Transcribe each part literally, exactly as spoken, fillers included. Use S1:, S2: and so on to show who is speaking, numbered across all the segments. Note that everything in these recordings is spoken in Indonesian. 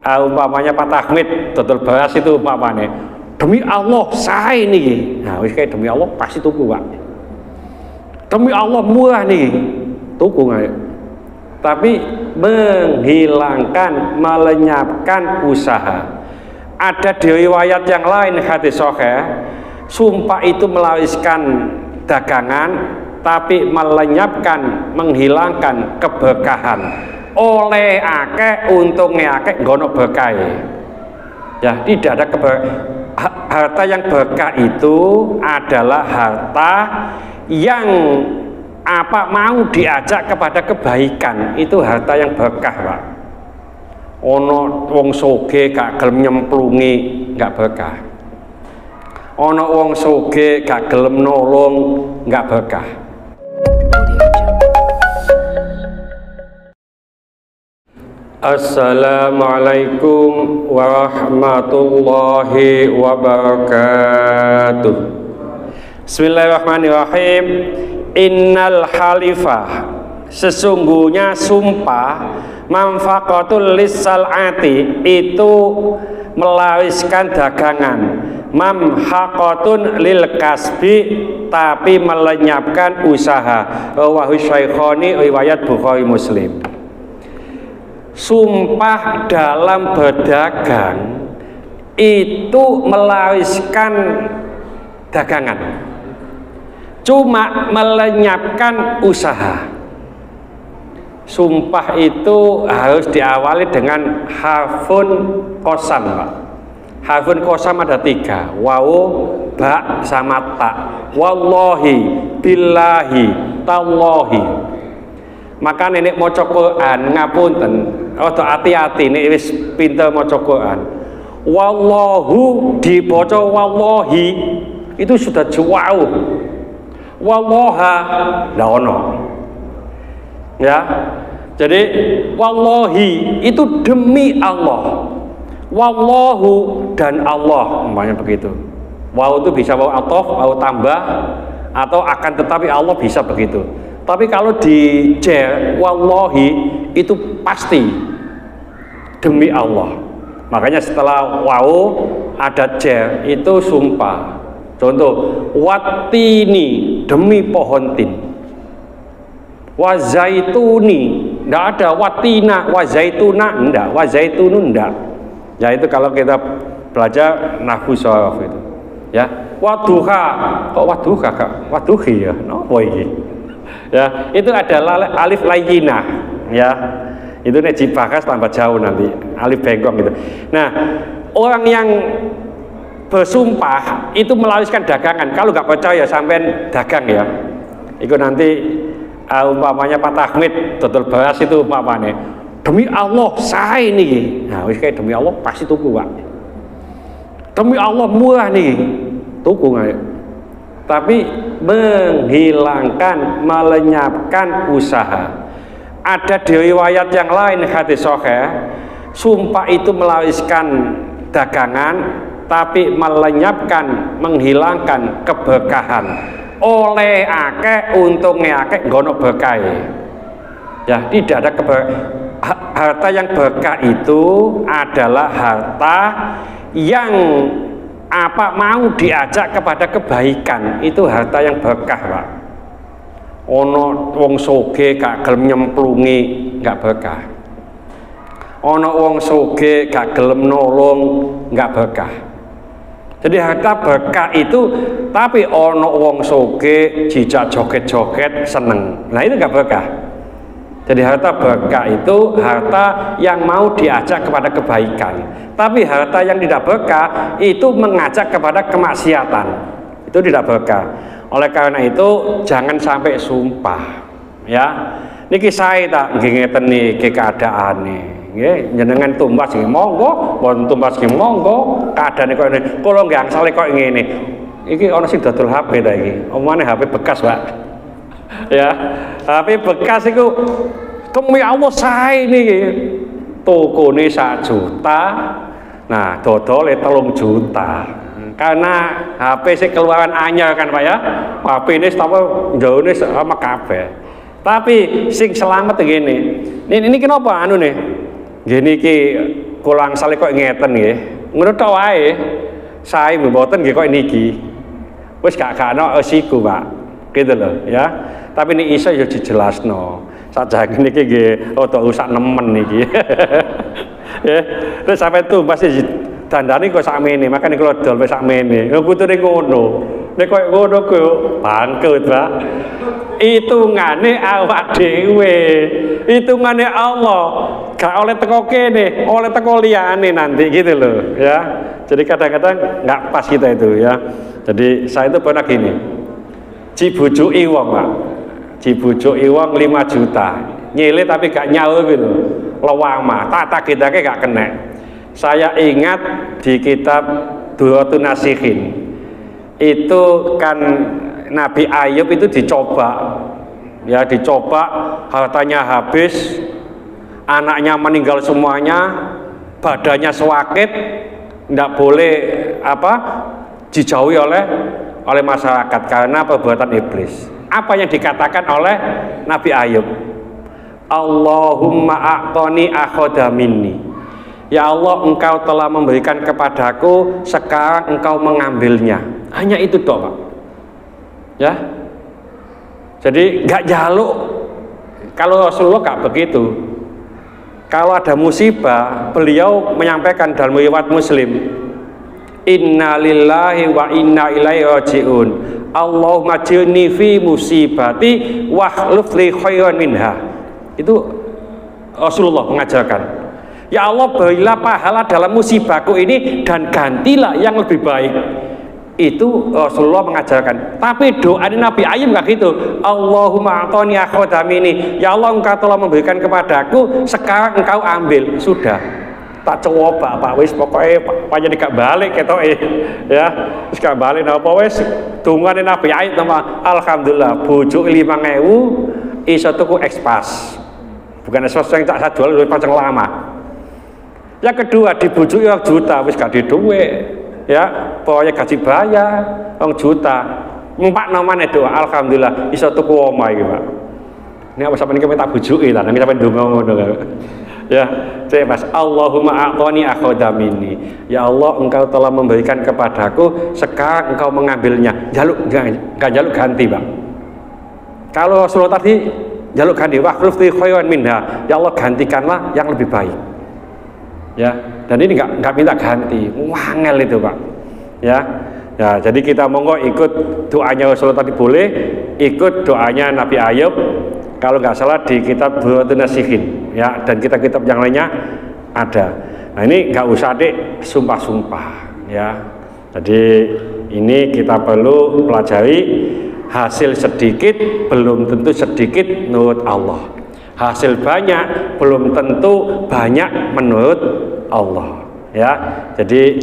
S1: uh, umpamanya Pak Tahmid dodol beras itu umpamanya demi Allah saya ini, nah wis kayak demi Allah pasti tuku Pak, demi Allah murah nih tuku nggak. Tapi menghilangkan, melenyapkan usaha. Ada di riwayat yang lain hadis sahih, sumpah itu melariskan dagangan, tapi melenyapkan, menghilangkan keberkahan. Oleh akeh untungnya akeh gono berkah. Ya, tidak ada keber harta yang berkah itu adalah harta yang apa mau diajak kepada kebaikan, itu harta yang berkah Pak. Ono wong soge gak gelem nyemplungi gak berkah, ono wong soge gak gelem nolong gak berkah. Assalamualaikum warahmatullahi wabarakatuh. Bismillahirrahmanirrahim. Innal halifah, sesungguhnya sumpah, manfaqatul lisalati, itu melariskan dagangan, mamhaqatun lil kasbi, tapi melenyapkan usaha. Rawahu Syaikhani, riwayat Bukhari Muslim. Sumpah dalam berdagang itu melariskan dagangan, cuma melenyapkan usaha. Sumpah itu harus diawali dengan harfun qasam Pak. Harfun qasam ada tiga, wawu, ba, sama ta. Wallahi, billahi, tallahi. Maka nenek maca Quran ngapunten, ojo hati-hati nek wis pinter maca Quran. Wallahu dibaca wallahi itu sudah jauh. Wallaha la ono. Ya. Jadi wallahi itu demi Allah. Wallahu dan Allah, umpamanya begitu. Waw itu bisa waw athof, waw tambah, atau akan tetapi Allah bisa begitu. Tapi kalau di jer wallahi itu pasti demi Allah. Makanya setelah waw ada jer itu sumpah. Contoh, watini demi pohon tin, wazaituni ndak ada, watina wazaituna ndak, wazaitunun ndak. Ya itu kalau kita belajar nahwu sharaf itu. Ya, waduha kok waduha kak, waduhi ya, nopo iki? Ya, itu adalah alif layyinah. Ya, itu nek dibahas tambah jauh nanti alif bengkok gitu. Nah, orang yang bersumpah itu melariskan dagangan. Kalau nggak percaya sampai dagang ya, itu nanti uh, umpamanya Pak Tahmid dodol beras itu umpamanya demi Allah saya ini, nah wis kayak demi Allah pasti tuku Pak, demi Allah murah nih tuku nggak. Tapi menghilangkan, melenyapkan usaha. Ada di riwayat yang lain hadis sahih, sumpah itu melariskan dagangan, tapi melenyapkan, menghilangkan keberkahan. Oleh akeh untungnya akeh gono berkah. Ya, tidak ada keber harta yang berkah itu adalah harta yang apa mau diajak kepada kebaikan, itu harta yang berkah Pak. Ono wong soge gak gelem nyemplungi gak berkah, ono wong soge gak gelem nolong gak berkah. Jadi harta berkah itu, tapi ono wong soge jijak joget-joget seneng, nah itu gak berkah. Jadi harta berkah itu harta yang mau diajak kepada kebaikan. Tapi harta yang tidak berkah itu mengajak kepada kemaksiatan, itu tidak berkah. Oleh karena itu jangan sampai sumpah. Ya, niki saya tak ngeten niki keadaane. Nggih, jenengan tumbas nggih monggo, pun tumbas nggih monggo. Keadaane kok ngene. Kula nggih angsale kok ngene. Iki ana sing dodol H P ta iki. Omane H P bekas, Pak. Ya, tapi bekas itu demi Allah saya ini toko ini satu juta, nah dodol telung juta, karena H P sih keluaran anyar kan Pak ya, H P ini setahu jauh ini sama kabeh. Tapi sing selamat begini, ini ini kenapa anu nih, gini ki kula angsale kok ngeten nggih. Ngono tok wae. Sae mboten nggih kok niki. Wis gak gak ono siku, Pak. Gitu loh, ya. Tapi ini iso ya dijelasno. Sajake niki nggih rada usah nemen niki. Ya, terus sampai tuh pasti dandani kok sakmene, makane kula dol wis sakmene. Lho kutune ngono. Nek koyo ngono kok bangkrut, Pak. Hitungane awak dhewe. Hitungane Allah. Gak oleh teko kene, oleh teko liyane nanti gitu loh, ya. Jadi kadang-kadang nggak pas kita itu, ya. Jadi saya itu pernah gini. Cibujuki wong, Pak. Cibujuki wong lima juta. Nyile tapi gak nyaur gitu. Lewama, tak tagih-tagih gak kena. Saya ingat di kitab Duratun Nasihin. Itu kan Nabi Ayub itu dicoba. Ya, dicoba, hartanya habis, anaknya meninggal semuanya, badannya sewakit, tidak boleh apa dijauhi oleh oleh masyarakat karena perbuatan iblis. Apa yang dikatakan oleh Nabi Ayub? Allahumma a'toni akhoda minni. Ya Allah, engkau telah memberikan kepadaku, sekarang engkau mengambilnya. Hanya itu toh, Pak. Ya. Jadi nggak jaluk. Kalau Rasulullah nggak begitu. Kalau ada musibah, beliau menyampaikan dalam riwayat Muslim, Inna lillahi wa inna ilaihi raji'un. Allahumma jirni fi musibati wa akhlif li khairan minha. Itu Rasulullah mengajarkan. Ya Allah, berilah pahala dalam musibahku ini dan gantilah yang lebih baik. Itu Rasulullah mengajarkan. Tapi doa Nabi Ayub nggak gitu. Allahumma a'toni akhodamini. Ya Allah, engkau telah memberikan kepadaku, sekarang engkau ambil. Sudah. Tak coba Pak wis pokoknya panjang gak balik ketoke ya. Wis gak balik napa wis dungane Nabi Ayub nama alhamdulillah bojo lima ewu iso tuku ekspas. Bukan ekspas yang tak saya jual lebih panjang lama. Yang kedua dibujuki orang juta wis gak di duwe ya, pokoknya gaji bayar orang juta. Empat namanya doa alhamdulillah iso tuku omah iki, Pak. Ini apa sampeyan iki tak bujuki lah, nek sampeyan ndonga ngono ya, saya mas Allahumma a'toni akhodamini. Ya Allah, engkau telah memberikan kepadaku, sekarang engkau mengambilnya. Jaluk enggak jaluk ganti, Pak. Kalau Rasulullah tadi jaluk ganti, wakhluf li khairan minha. Ya Allah, gantikanlah yang lebih baik. Ya, dan ini enggak enggak minta ganti. Wangel itu, Pak. Ya. Ya, jadi kita monggo ikut doanya Rasulullah tadi boleh, ikut doanya Nabi Ayub. Kalau nggak salah di kitab Duratun Nasihin ya, dan kitab-kitab yang lainnya ada. Nah ini nggak usah deh sumpah-sumpah ya. Jadi ini kita perlu pelajari, hasil sedikit belum tentu sedikit menurut Allah. Hasil banyak belum tentu banyak menurut Allah ya. Jadi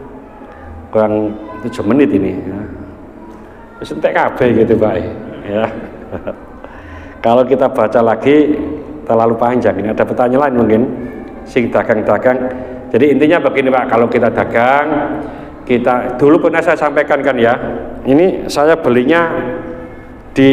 S1: kurang tujuh menit ini ya. Terus entek kabeh gitu Pak ya. Kalau kita baca lagi terlalu panjang. Ini ada pertanyaan lain mungkin, sing dagang-dagang. Jadi intinya begini Pak, kalau kita dagang, kita dulu pernah saya sampaikan kan ya. Ini saya belinya di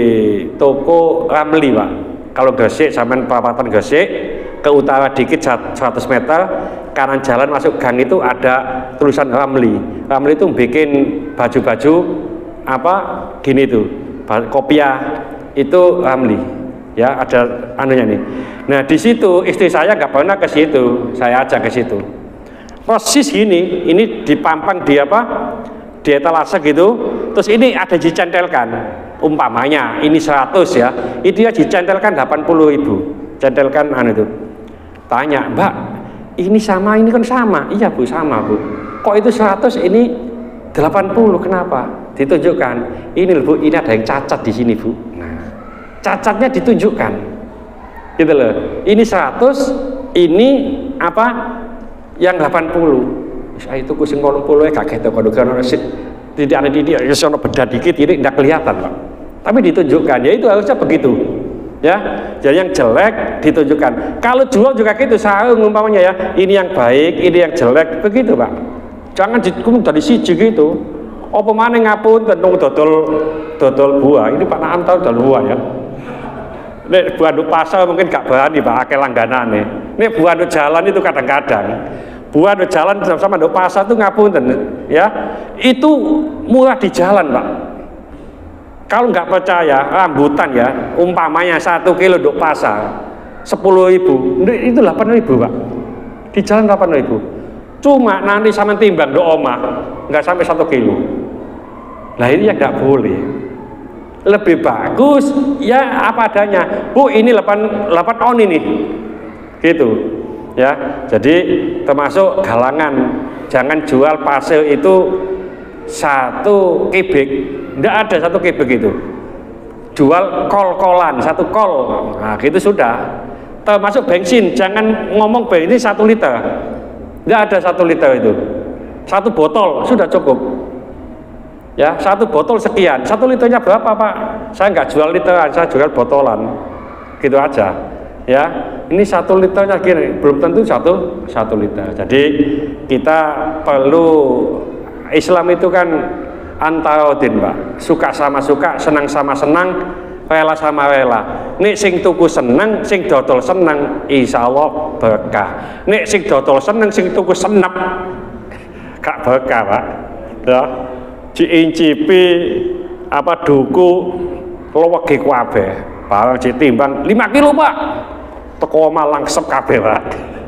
S1: toko Ramli Pak. Kalau Gresik sampai perapatan Gresik ke utara dikit seratus meter, kanan jalan masuk gang itu ada tulisan Ramli. Ramli itu bikin baju-baju apa gini tuh, kopiah. Itu Ramli ya, ada anunya nih. Nah di situ istri saya nggak pernah ke situ, saya ajak ke situ. Persis gini, ini dipampang di apa, di etalase gitu. Terus ini ada dicentelkan, umpamanya ini seratus ya, itu dia dicentelkan delapan puluh ribu, centelkan anu itu. Tanya Mbak, ini sama ini kan sama? Iya Bu, sama Bu. Kok itu seratus ini delapan puluh, kenapa? Ditunjukkan, ini Bu, ini ada yang cacat di sini Bu. Cacatnya ditunjukkan gitu loh, ini seratus, ini apa yang delapan puluh. Saya itu kucing kolom puluh ya kaget kalau kalau tidak ada di dia, ya sono beda dikit ini tidak kelihatan Pak, tapi ditunjukkan. Ya itu harusnya begitu ya. Jadi yang jelek ditunjukkan. Kalau jual juga gitu, sarung umpamanya ya, ini yang baik, ini yang jelek, begitu Pak. Jangan dikum dari siji gitu. Apa mana ngapun tentang dodol dodol buah, ini Pak Naam tahu dodol buah ya. Nek buah nduk pasar mungkin gak berani Pak, akeh langganane. Nek buah nduk jalan itu kadang-kadang. Buah nduk jalan sama nduk pasar itu ngapunten ya. Itu murah di jalan Pak. Kalau nggak percaya, rambutan ya, umpamanya satu kilo nduk pasar sepuluh ribu, itu delapan ribu Pak. Di jalan delapan ribu. Cuma nanti sama timbang nduk omah nggak sampai satu kilo. Nah ini ya nggak boleh. Lebih bagus ya apa adanya. Bu ini delapan on ini, gitu ya. Jadi termasuk galangan, jangan jual pasir itu satu kubik, tidak ada satu kubik itu. Jual kol-kolan satu kol, nah gitu sudah. Termasuk bensin, jangan ngomong bensin satu liter, tidak ada satu liter itu. Satu botol sudah cukup. Ya, satu botol sekian. Satu liternya berapa Pak? Saya nggak jual literan, saya jual botolan. Gitu aja. Ya, ini satu liternya gini, belum tentu satu satu liter. Jadi kita perlu, Islam itu kan antarodin Pak. Suka sama suka, senang sama senang, rela sama rela. Nek sing tuku seneng, sing dodol seneng, insya Allah berkah. Nek sing dodol seneng, sing tuku senep, gak berkah Pak. Ya. Diincipi apa duku lewegi kabeh barang ditimbang lima kilo Pak, teko Malang sep kabeh Pak,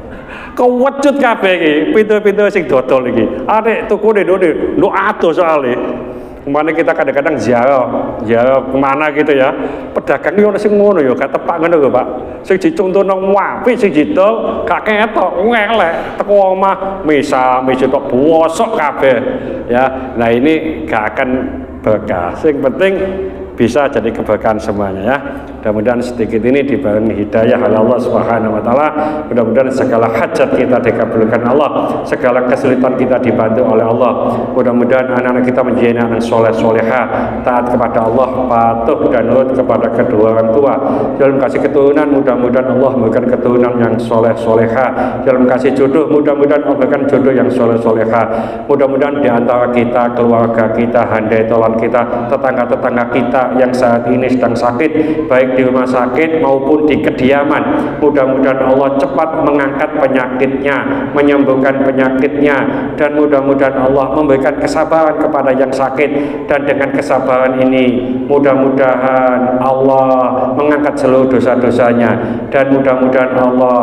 S1: kewecut kabeh iki pintu-pintu sing dodol iki arek tukune nduk nduk ado soalnya. Kemana kita kadang-kadang ziarah ziarah kemana gitu ya, pedagang ini orang sing ngono ya gak tepak ngono lho Pak, sing dicontoh nang apik sing didol gak ketok ngelek teko omah misa misa tok bosok kabeh ya. Nah ini gak akan berkah. Sing penting bisa jadi keberkahan semuanya ya. Mudah-mudahan sedikit ini dibarengi hidayah oleh Allah Subhanahu wa taala. Mudah-mudahan segala hajat kita dikabulkan Allah, segala kesulitan kita dibantu oleh Allah. Mudah-mudahan anak-anak kita menjadi anak soleh soleha, taat kepada Allah, patuh dan nurut kepada kedua orang tua. Dalam kasih keturunan, mudah-mudahan Allah memberikan keturunan yang soleh soleha. Dalam kasih jodoh, mudah-mudahan Allah memberikan jodoh yang soleh soleha. Mudah-mudahan di antara kita, keluarga kita, handai tolan kita, tetangga-tetangga kita yang saat ini sedang sakit, baik di rumah sakit maupun di kediaman, mudah-mudahan Allah cepat mengangkat penyakitnya, menyembuhkan penyakitnya, dan mudah-mudahan Allah memberikan kesabaran kepada yang sakit. Dan dengan kesabaran ini mudah-mudahan Allah mengangkat seluruh dosa-dosanya, dan mudah-mudahan Allah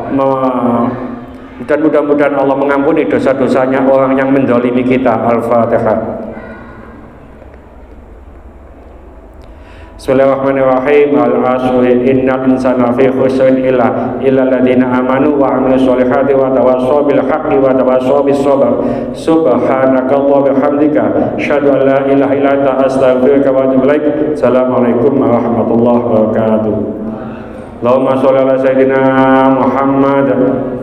S1: dan mudah-mudahan Allah mengampuni dosa-dosanya orang yang mendolimi kita. Al-Fatihah. Bismillahirrahmanirrahim. Al-asri innal insana fi khusrin illa illa alladziina amanu wa 'amilus sholihati wa tawassaw bil haqqi wa tawassaw bis sabr. Subhanakallahumma wa bihamdika asyhadu an la ilaha illa anta astaghfiruka wa atubu ilaik. Assalamualaikum warahmatullahi wabarakatuh. Allahumma sholli ala sayyidina Muhammad